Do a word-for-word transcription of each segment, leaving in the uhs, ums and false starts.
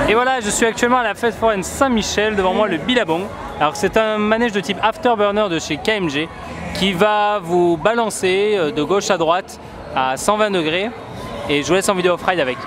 Et voilà, je suis actuellement à la fête foraine Saint-Michel, devant moi le Billabong. Alors c'est un manège de type Afterburner de chez K M G qui va vous balancer de gauche à droite à cent vingt degrés et je vous laisse en vidéo off-ride avec.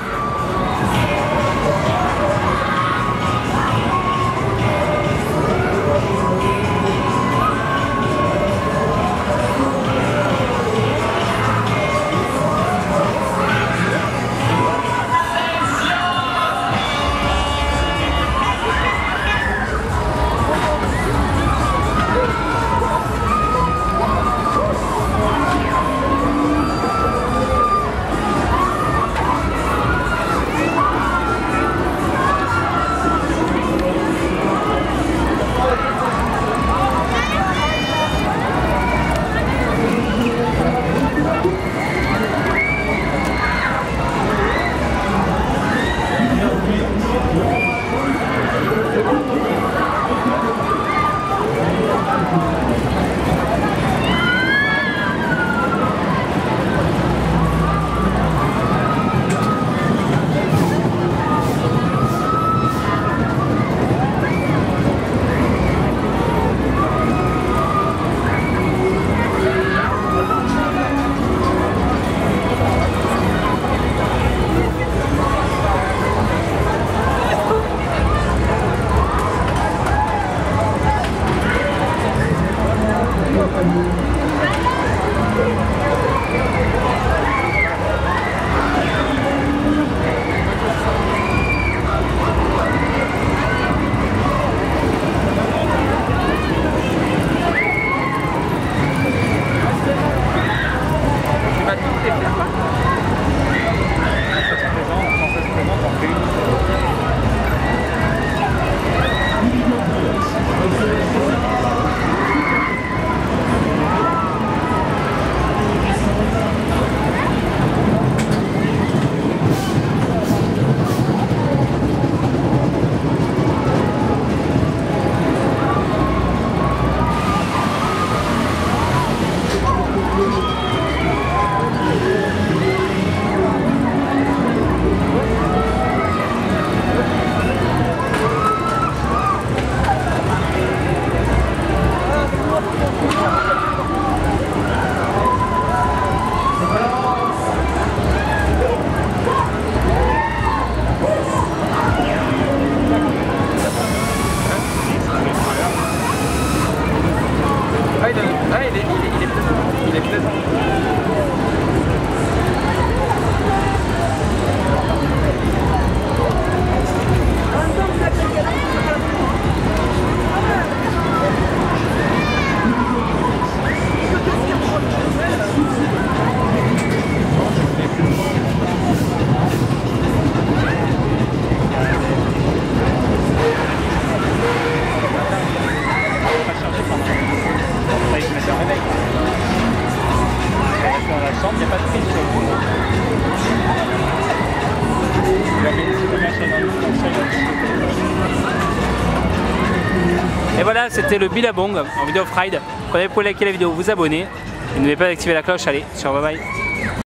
Et voilà, c'était le Billabong en vidéo off-ride. Prenez pour liker la vidéo, vous abonner. Et n'oubliez pas d'activer la cloche. Allez, ciao, bye bye.